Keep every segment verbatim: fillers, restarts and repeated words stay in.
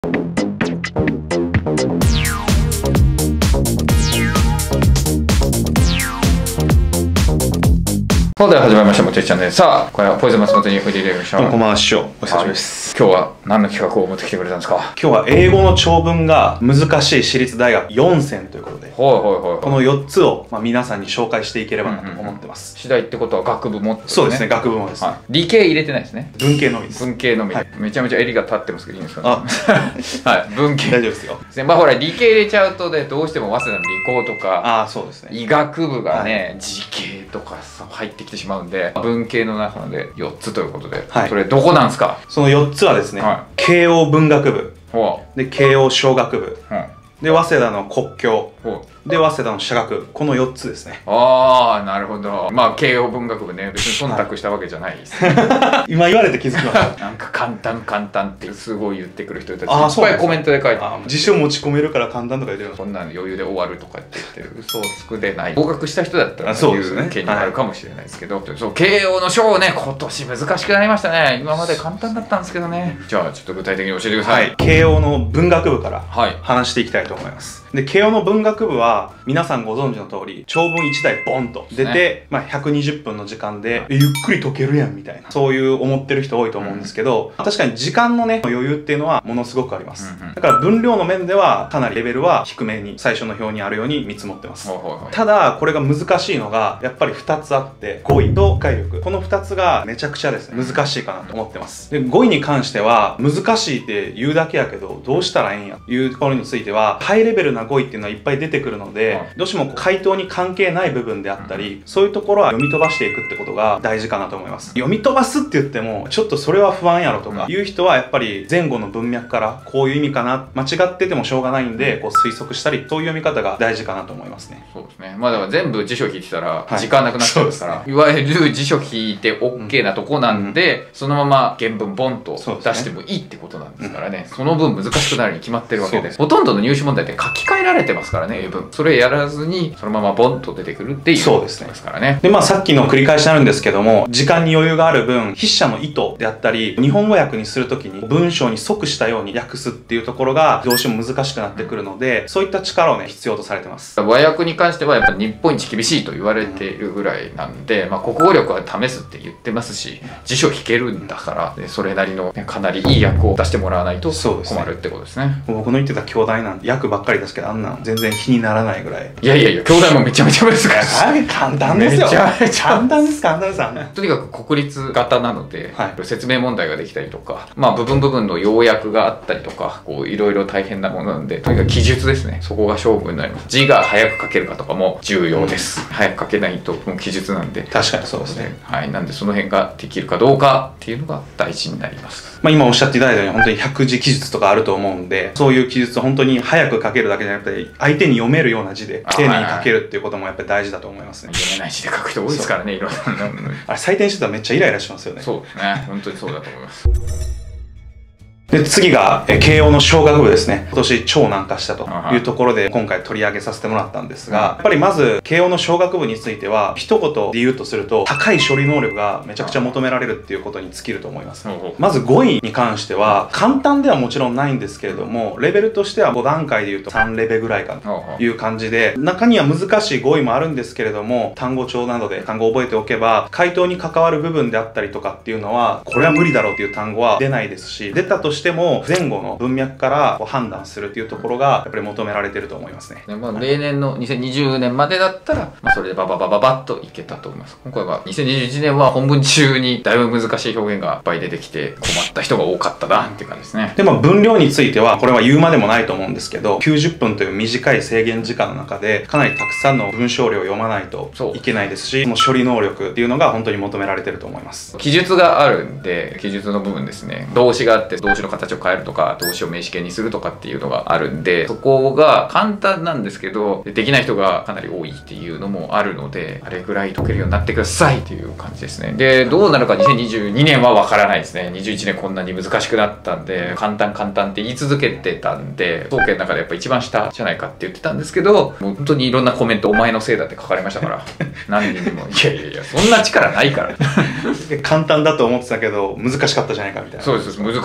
それでは始まりました、もちちゃんです。さあ、これはポイズン松本においでいただきました。 どうもこんばんは、師匠。お久しぶりです。 今日は何の企画を持ってきてくれたんですか？ 今日は英語の長文が難しい私立大学よんせんということで、 はいはいはいはい。 このよっつを、まあ、皆さんに紹介していければなと思ってます。 次第ってことは学部もってことですね。 そうですね、学部もですね。 はい、理系入れてないですね。 文系のみです。 文系のみ、はい、めちゃめちゃ襟が立ってますけどいいんですかね。あはい、文系大丈夫ですよ。 まあほら理系入れちゃうとね、どうしても早稲田の理工とか、 あそうですね、 医学部がね、はい、理系とか入ってきてしまうんで、文系の中でよっつということで、はい、それどこなんですか？ そのよっつはですね、はい、慶応文学部で慶応商学部、うん、で早稲田の国教で早稲田の社学部、このよっつですね。ああなるほど。まあ慶応文学部ね、別に忖度したわけじゃないです、ね、 今言われて気づきましたなんか簡単簡単ってすごい言ってくる人たちいっぱいコメントで書いて、 辞書持ち込めるから簡単とか言ってるの、 こんなの余裕で終わるとかって言ってる嘘をつくでない。合格した人だったら言う権利があるかもしれないですけど、そう、慶応の章ね、今年難しくなりましたね。今まで簡単だったんですけどね。じゃあちょっと具体的に教えてください。 はい、慶応の文学部から話していきたいと思います。で慶応の文学部は皆さんご存知の通り長文いちだいボンと出て、ね、まあひゃくにじゅっぷんの時間で、はい、ゆっくり解けるやんみたいな、そういう思ってる人多いと思うんですけど、うん、確かに時間のね余裕っていうのはものすごくあります、うんうん、だから分量の面ではかなりレベルは低めに最初の表にあるように見積もってます、はいはいはい、ただこれが難しいのがやっぱりふたつあって、語彙と理解力、このふたつがめちゃくちゃですね難しいかなと思ってます。で語彙に関しては難しいって言うだけやけどどうしたらええんやというところについては、ハイレベルな語彙っていうのはいっぱい出てくるので、はい、どうしても回答に関係ない部分であったり、うん、そういうところは読み飛ばしていくってことが大事かなと思います。読み飛ばすって言ってもちょっとそれは不安やろとかいう人はやっぱり前後の文脈からこういう意味かな、間違っててもしょうがないんでこう推測したり、そういう読み方が大事かなと思いますね。 そうですね。まあだから全部辞書引いてたら時間なくなっちゃうんですから、はい、いわゆる辞書引いて OK なとこなんで、うん、そのまま原文ボンと出してもいいってことなんですからね。 そ, ね、うん、その分難しくなるに決まってるわけです。ほとんどの入試問題って書き換えられてますからね、英文。それやらずにそのままボンと出てくるっていうそうですね。 ですからね。 でまあさっきの繰り返しになるんですけども、時間に余裕がある分筆者の意図であったり日本語訳にするときに文章に即したように訳すっていうところがどうしても難しくなってくるので、そういった力をね必要とされてます。 和訳に関してはやっぱり日本一厳しいと言われているぐらいなんで、まあ、国語力は試すって言ってますし、辞書引けるんだから、それなりの、ね、かなりいい訳を出してもらわないと困るってことですね。 僕の言ってた兄弟なんて訳ばっかりですけど、あんなん全然気にならないぐらい。 いやいやいや、兄弟もめちゃめちゃ難しい。 簡単ですよ。めちゃめちゃ簡単です、簡単です。 とにかく国立型なので、はい、説明問題ができたりとか、まあ部分部分の要約があったりとか、こういろいろ大変なものなんで、とにかく記述ですね。そこが勝負になります。字が早く書けるかとかも重要です。うん、早く書けないともう記述なんで。 確かにそうですね。 はい、なんでその辺ができるかどうかっていうのが大事になります。 まあ今おっしゃっていただいたように本当にひゃくじ記述とかあると思うんで、そういう記述を本当に早く書けるだけじゃなくて、相手に読めるような字で丁寧に書けるっていうこともやっぱり大事だと思いますね。 読めない字で書く人多いですからね、いろんな。 あれ採点してたらめっちゃイライラしますよね。 そうですね、本当にそうだと思います。 で次がえ慶応の商学部ですね。今年超難化したというところで今回取り上げさせてもらったんですが、やっぱりまず慶応の商学部については一言で言うとすると、高い処理能力がめちゃくちゃ求められるっていうことに尽きると思います。まず語彙に関しては簡単ではもちろんないんですけれども、レベルとしてはご段階で言うとさんレベぐらいかという感じで、中には難しい語彙もあるんですけれども、単語帳などで単語を覚えておけば回答に関わる部分であったりとかっていうのは、これは無理だろうっていう単語は出ないですし、出たとしてしても前後の文脈からこう判断するっていうところがやっぱり求められてると思いますね。 まあ、例年のにせんにじゅうねんまでだったら、まあ、それでバババババッといけたと思います。今回はにせんにじゅういちねんは本文中にだいぶ難しい表現がいっぱい出てきて困った人が多かったなっていう感じですね。 でまあ分量についてはこれは言うまでもないと思うんですけど、きゅうじゅっぷんという短い制限時間の中でかなりたくさんの文章量を読まないといけないですし、もう処理能力っていうのが本当に求められてると思います。 記述があるんで、記述の部分ですね、動詞があって動詞の形を変えるとか動詞を名詞形にするとかっていうのがあるんで、そこが簡単なんですけどできない人がかなり多いっていうのもあるので、あれぐらい解けるようになってくださいっていう感じですね。でどうなるかにせんにじゅうにねんはわからないですね。にじゅういちねんこんなに難しくなったんで、簡単簡単って言い続けてたんで、統計の中でやっぱ一番下じゃないかって言ってたんですけど、もう本当にいろんなコメントお前のせいだって書かれましたから何人もいやいやいやそんな力ないから簡単だと思ってたけど難しかったじゃないかみたいな。 そうです、難しくなっ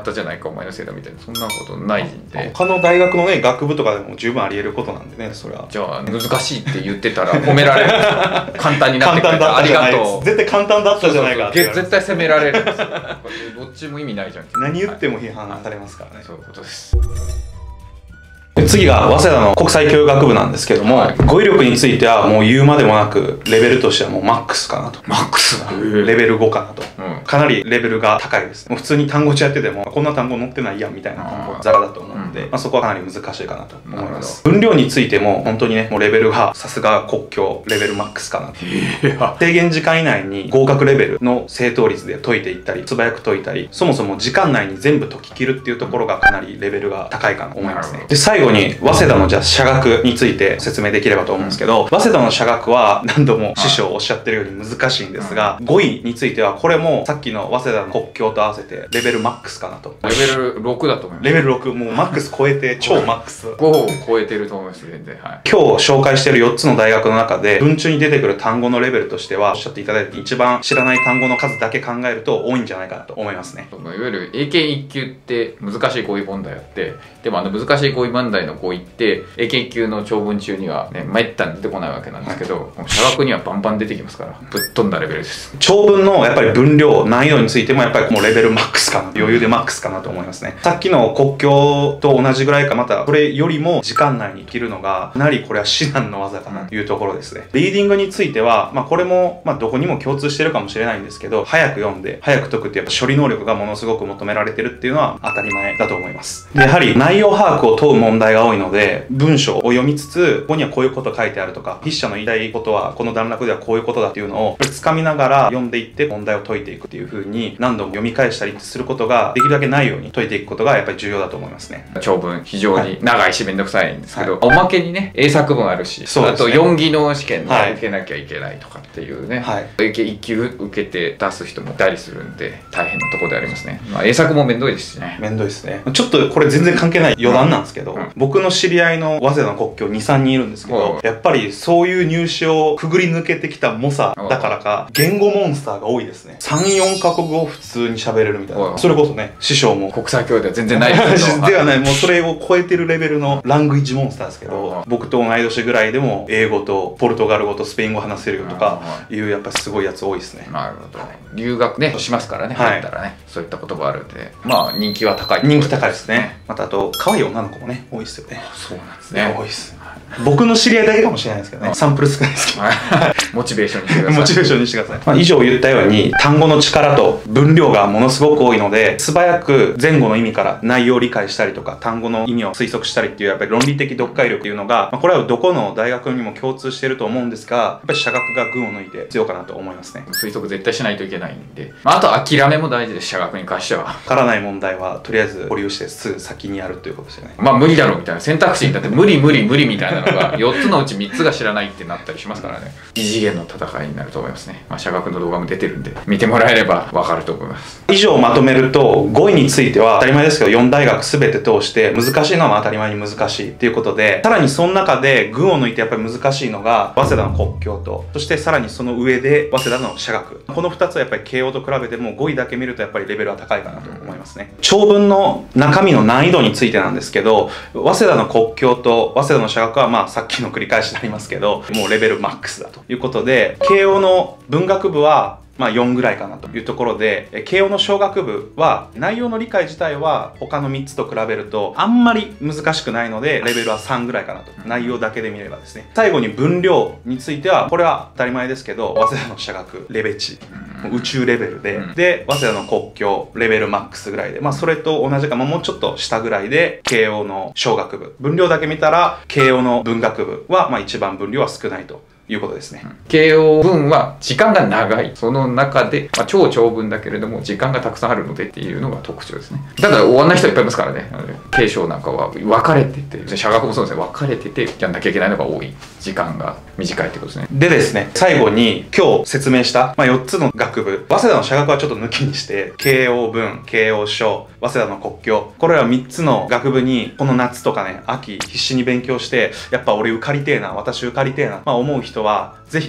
ったじゃないかお前のせいだみたいな、そんなことないんで。 他の大学のね学部とかでも十分ありえることなんでね、それは。 じゃあ難しいって言ってたら褒められるんですよ。簡単になってくれた、ありがとう。 絶対簡単だったじゃないかって。 絶対責められるんですよ。どっちも意味ないじゃん。 何言っても批判されますからね。 そういうことです。 次が早稲田の国際教育学部なんですけども、はい、語彙力についてはもう言うまでもなくレベルとしてはもうマックスかなと。 マックスレベルごかなと、うん、かなりレベルが高いです。もう普通に単語帳やっててもこんな単語載ってないやんみたいな単語ザラだと思うので、うん、まあ、そこはかなり難しいかなと思います。分量についても本当にねもうレベルがさすが国教レベルマックスかなと。制限時間以内に合格レベルの正答率で解いていったり素早く解いたり、そもそも時間内に全部解き切るっていうところがかなりレベルが高いかなと思いますね。で最後に早稲田のじゃあ社学について説明できればと思うんですけど、早稲田の社学は何度も師匠おっしゃってるように難しいんですが、語彙についてはこれもさっきの早稲田の国教と合わせてレベルマックスかなと。 レベルろくだと思います。 レベルろく、もうマックス超えて超マックスごを超えてると思います。全然、はい、 今日紹介しているよっつの大学の中で文中に出てくる単語のレベルとしてはおっしゃっていただいて一番知らない単語の数だけ考えると多いんじゃないかなと思いますね。 いわゆる英検いっ級って難しい語彙問題あって、でもあの難しい語彙問題の語彙って英検いっ級の長文中にはねめったに出てこないわけなんですけど、はい、社学にはバンバン出てきますからぶっ飛んだレベルです。 長文のやっぱり分量難易度についてもやっぱりもうレベルマックスかな、余裕でマックスかなと思いますね。さっきの国教と同じぐらいか、またそれよりも時間内に切るのがかなりこれは至難の技かなというところですね。リーディングについては、まあ、これもまあどこにも共通してるかもしれないんですけど、早く読んで早く解くってやっぱ処理能力がものすごく求められてるっていうのは当たり前だと思います。でやはり内容把握を問う問題が多いので、文章を読みつつここにはこういうこと書いてあるとか、筆者の言いたいことはこの段落ではこういうことだっていうのをつかみながら読んでいって問題を解いていくっていう風に何度も読み返したりすることができるだけないように解いていくことがやっぱり重要だと思いますね。 長文非常に長いしめんどくさいんですけど、はい、おまけにね英作文あるし、 ね、 あとよん技能試験で受けなきゃいけないとかっていうね、はい、英検いっ級受けて出す人もいたりするんで大変なところでありますね。まあ、英作もめんどいですしね。 めんどいですね。ちょっとこれ全然関係ない余談なんですけど、うんうん、僕の知り合いの早稲田の国教にさんにんいるんですけど、やっぱりそういう入試をくぐり抜けてきた猛者だからか言語モンスターが多いですね。さん、よんカ国語を普通に喋れるみたいな。それこそね師匠も国際教養では全然ないですけどではない、もうそれを超えてるレベルのラングイッジモンスターですけど、僕と同い年ぐらいでも英語とポルトガル語とスペイン語話せるよとかいうやっぱすごいやつ多いですね。 なるほど。留学ねしますからね、入ったらね、そういった言葉あるんで、まあ人気は高い。 人気高いですね。またあと可愛い女の子もね多いですよね。 そうなんですね。 多いです。僕の知り合いだけかもしれないですけどね、サンプル少ないですけどモチベーションにしてください。 モチベーションにしてください。まあ、以上言ったように単語の力と分量がものすごく多いので、素早く前後の意味から内容を理解したりとか単語の意味を推測したりっていうやっぱり論理的読解力っていうのが、まあ、これはどこの大学にも共通してると思うんですが、やっぱり社学が群を抜いて強いかなと思いますね。 推測絶対しないといけないんで、まあ、あと諦めも大事です。社学に関しては分からない問題はとりあえず保留してすぐ先にやるということですよね。 まあ無理だろうみたいな選択肢にだって無理無理無理みたいなのがよっつのうちみっつが知らないってなったりしますからね。異次元の戦いになると思いますね。まあ、社学の動画も出てるんで見てもらえれば分かると思います。 以上まとめると、語彙については当たり前ですけどよん大学全て通して難しいのは当たり前に難しいっていうことで、さらにその中で群を抜いてやっぱり難しいのが早稲田の国教と、そしてさらにその上で早稲田の社学、このふたつはやっぱり慶応と比べても語彙だけ見るとやっぱりレベルは高いかなと思いますね。長文の中身の難易度についてなんですけど、早稲田の国教と早稲田の社学はまあさっきの繰り返しになりますけどもうレベルマックスだということで、慶応の文学部はまあよんぐらいかなというところで、慶応の商学部は内容の理解自体は他のみっつと比べるとあんまり難しくないのでレベルはさんぐらいかなと、内容だけで見ればですね。最後に分量についてはこれは当たり前ですけど早稲田の社学レベチ、宇宙レベルで、で早稲田の国教レベルマックスぐらいで、まあそれと同じか、まあ、もうちょっと下ぐらいで慶応の商学部、分量だけ見たら慶応の文学部はまあ一番分量は少ないということですね。 慶応文は時間が長い。その中で、まあ、超長文だけれども時間がたくさんあるのでっていうのが特徴ですね。ただ終わんない人いっぱいいますからね。慶商なんかは分かれてて、社学もそうですね、分かれててやんなきゃいけないのが多い。時間が短いってことですね。 でですね、最後に今日説明した、まあ、よっつの学部、早稲田の社学はちょっと抜きにして慶応文、慶応商、早稲田の国教、これらみっつの学部にこの夏とかね秋必死に勉強して、やっぱ俺受かりてえな、私受かりてえな、まあ、思う人はぜひね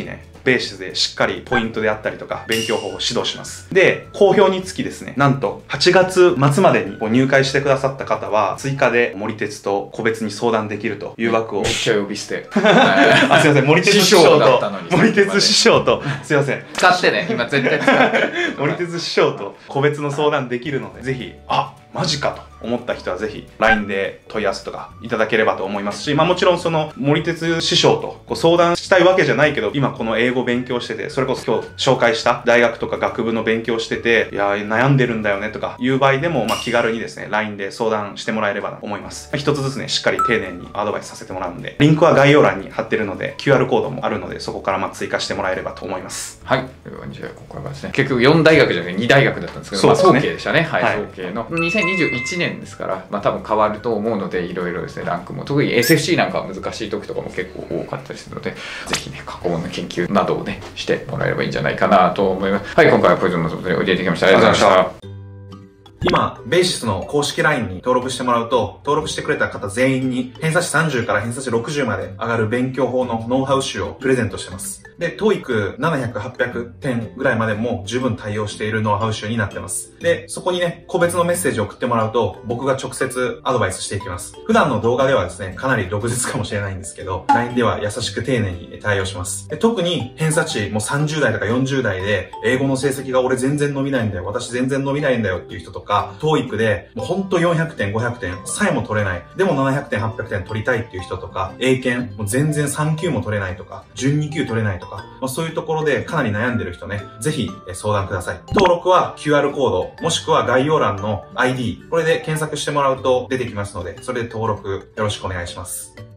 ベーシスでしっかりポイントであったりとか、勉強法を指導します。で、好評につきですね、なんとはちがつ末までにご入会してくださった方は、追加で森鉄と個別に相談できるという枠を。 めっちゃ呼び捨て。 あ、すいません、森鉄師匠と、森鉄師匠と、すいません。 使ってね、今絶対使ってる。 森鉄師匠と個別の相談できるので、ぜひ、あ、マジかと思った人はぜひ ライン で問い合わせとかいただければと思いますし、まあもちろんその森鉄師匠とこう相談したいわけじゃないけど、今この英語勉強してて、それこそ今日紹介した大学とか学部の勉強してて、いや悩んでるんだよねとかいう場合でも、まあ気軽にですね、ライン で相談してもらえればと思います。一つずつね、しっかり丁寧にアドバイスさせてもらうので、リンクは概要欄に貼ってるので、キューアール コードもあるので、そこからまあ追加してもらえればと思います。 はい。じゃあ今回はですね、結局よん大学じゃなくてに大学だったんですけど、そうですね、まあ早慶でしたね。はい、はい、早慶のにせんにじゅういちねんですから、まあ多分変わると思うので、いろいろですね、ランクも、特に エスエフシー なんかは難しい時とかも結構多かったりするので、ぜひね、過去問の研究などをね、してもらえればいいんじゃないかなと思います。はい、今回はポイズンの外においでいただきました。ありがとうございました。 今、ベーシスの公式 ライン に登録してもらうと、登録してくれた方全員に偏差値さんじゅうから偏差値ろくじゅうまで上がる勉強法のノウハウ集をプレゼントしてます。で、トーイックななひゃく、はっぴゃくてんぐらいまでも十分対応しているノウハウ集になってます。で、そこにね、個別のメッセージを送ってもらうと、僕が直接アドバイスしていきます。普段の動画ではですね、かなり毒舌かもしれないんですけど、ライン では優しく丁寧に対応します。で、特に偏差値もうさんじゅう代とかよんじゅう代で、英語の成績が俺全然伸びないんだよ、私全然伸びないんだよっていう人とか、トーイックでもうほんとよんひゃくてん、ごひゃくてんさえも取れない。でもななひゃくてん、はっぴゃくてん取りたいっていう人とか、英検もう全然さん級も取れないとか、じゅうに級取れないとか、まあ、そういうところでかなり悩んでる人ね、ぜひ相談ください。登録は キューアール コード、もしくは概要欄の アイディー、これで検索してもらうと出てきますので、それで登録よろしくお願いします。